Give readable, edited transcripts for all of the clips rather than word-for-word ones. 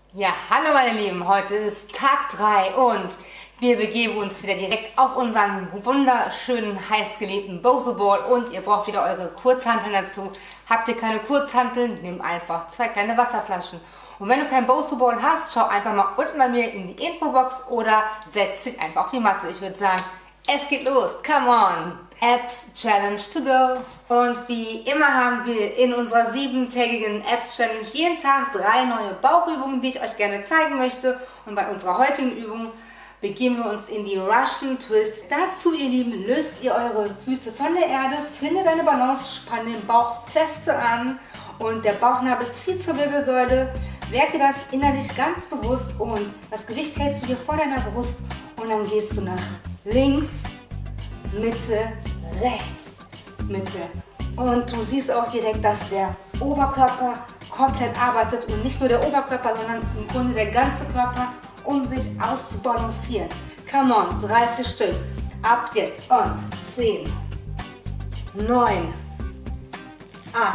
Ja, hallo meine Lieben, heute ist Tag 3 und wir begeben uns wieder direkt auf unseren wunderschönen, heißgeliebten Bosu Ball und ihr braucht wieder eure Kurzhanteln dazu. Habt ihr keine Kurzhanteln, nehmt einfach 2 kleine Wasserflaschen. Und wenn du kein Bosu Ball hast, schau einfach mal unten bei mir in die Infobox oder setz dich einfach auf die Matte. Ich würde sagen, es geht los, come on! Abs Challenge to go. Und wie immer haben wir in unserer 7-tägigen Abs Challenge jeden Tag 3 neue Bauchübungen, die ich euch gerne zeigen möchte. Und bei unserer heutigen Übung begeben wir uns in die Russian Twist. Dazu, ihr Lieben, löst ihr eure Füße von der Erde, finde deine Balance, spann den Bauch feste an und der Bauchnabel zieht zur Wirbelsäule. Werd dir das innerlich ganz bewusst und das Gewicht hältst du hier vor deiner Brust und dann gehst du nach links, Mitte, rechts, Mitte. Und du siehst auch direkt, dass der Oberkörper komplett arbeitet und nicht nur der Oberkörper, sondern im Grunde der ganze Körper, um sich auszubalancieren. Come on, 30 Stück. Ab jetzt und 10, 9, 8,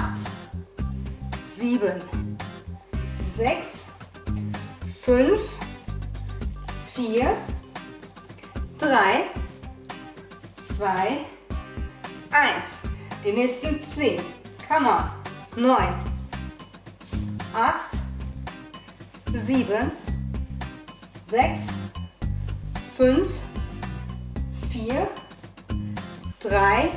7, 6, 5, 4, 3, 2, 1. Die nächsten 10. Come on. 9, 8, 7, 6, 5, 4, 3,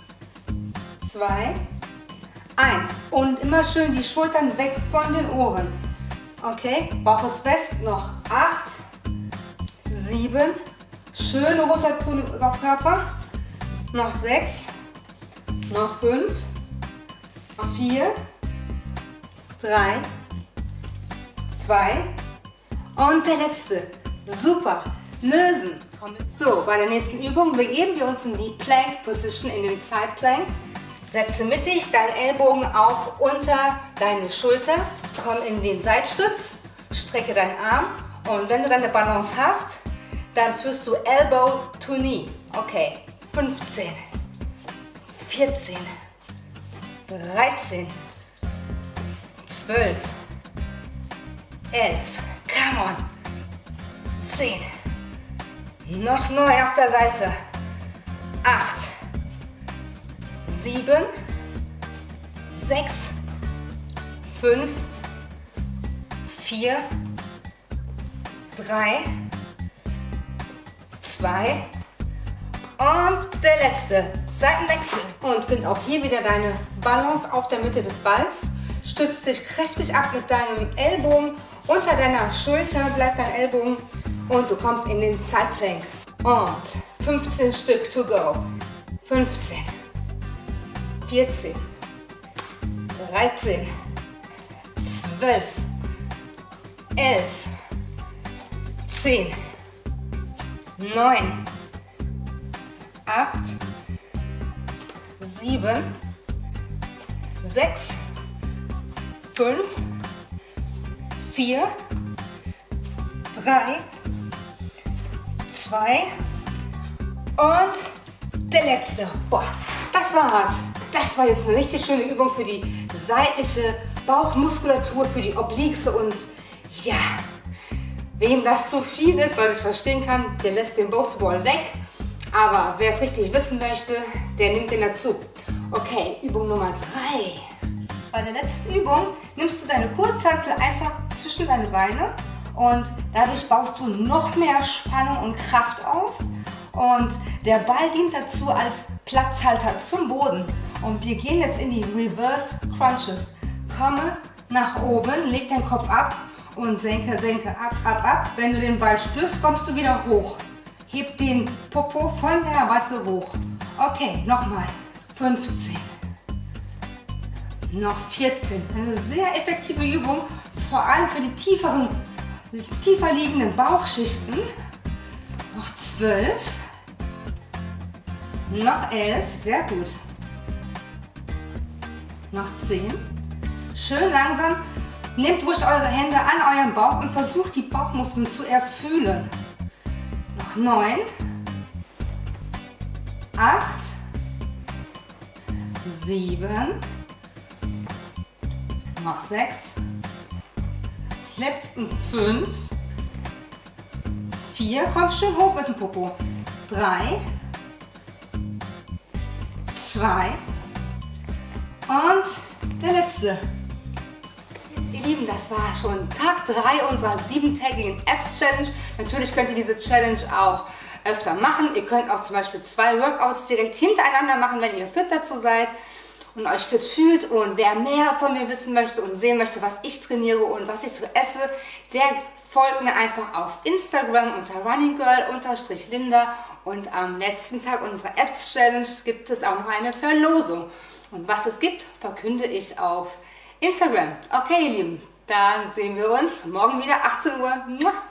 2, 1. Und immer schön die Schultern weg von den Ohren. Okay, Bauch ist fest. Noch 8, 7, schöne Rotation im Oberkörper. Noch 6, noch 5, noch 4, 3, 2 und der letzte. Super. Lösen. So, bei der nächsten Übung begeben wir uns in die Plank Position, in den Side Plank. Setze mittig deinen Ellbogen auf unter deine Schulter. Komm in den Seitstütz, strecke deinen Arm und wenn du deine Balance hast, dann führst du Elbow to Knee. Okay, 15, 14, 13, 12, 11, come on, 10, noch 9 auf der Seite, 8, 7, 6, 5, 4, 3, 2 und der letzte. Seitenwechsel. Und find auch hier wieder deine Balance auf der Mitte des Balls. Stütz dich kräftig ab mit deinem Ellbogen. Unter deiner Schulter bleibt dein Ellbogen und du kommst in den Side Plank. Und 15 Stück to go. 15, 14, 13, 12, 11, 10, 9, 8, 7, 6, 5, 4, 3, 2 und der letzte. Boah, das war hart. Das war jetzt eine richtig schöne Übung für die seitliche Bauchmuskulatur, für die Obliques und ja, wem das zu viel ist, was ich verstehen kann, der lässt den Bosu Ball weg. Aber wer es richtig wissen möchte, der nimmt den dazu. Okay, Übung Nummer 3. Bei der letzten Übung nimmst du deine Kurzhantel einfach zwischen deine Beine und dadurch baust du noch mehr Spannung und Kraft auf. Und der Ball dient dazu als Platzhalter zum Boden. Und wir gehen jetzt in die Reverse Crunches. Komme nach oben, leg deinen Kopf ab und senke, senke, ab, ab, ab. Wenn du den Ball spürst, kommst du wieder hoch. Heb den Popo von der Matte hoch. Okay, nochmal. 15. Noch 14. Eine sehr effektive Übung, vor allem für die tiefer liegenden Bauchschichten. Noch 12. Noch 11. Sehr gut. Noch 10. Schön langsam. Nehmt ruhig eure Hände an euren Bauch und versucht die Bauchmuskeln zu erfühlen. Noch 9, 8, 7, noch 6, Letzten 5. 4. Komm schön hoch mit dem Popo. 3. 2. Und der letzte. Ihr Lieben, das war schon Tag 3 unserer 7-tägigen Abs-Challenge. Natürlich könnt ihr diese Challenge auch öfter machen. Ihr könnt auch zum Beispiel 2 Workouts direkt hintereinander machen, wenn ihr fit dazu seid und euch fit fühlt. Und wer mehr von mir wissen möchte und sehen möchte, was ich trainiere und was ich so esse, der folgt mir einfach auf Instagram unter runninggirl_linda. Und am letzten Tag unserer Abs-Challenge gibt es auch noch eine Verlosung. Und was es gibt, verkünde ich auf Instagram. Okay, ihr Lieben, dann sehen wir uns morgen wieder 18 Uhr.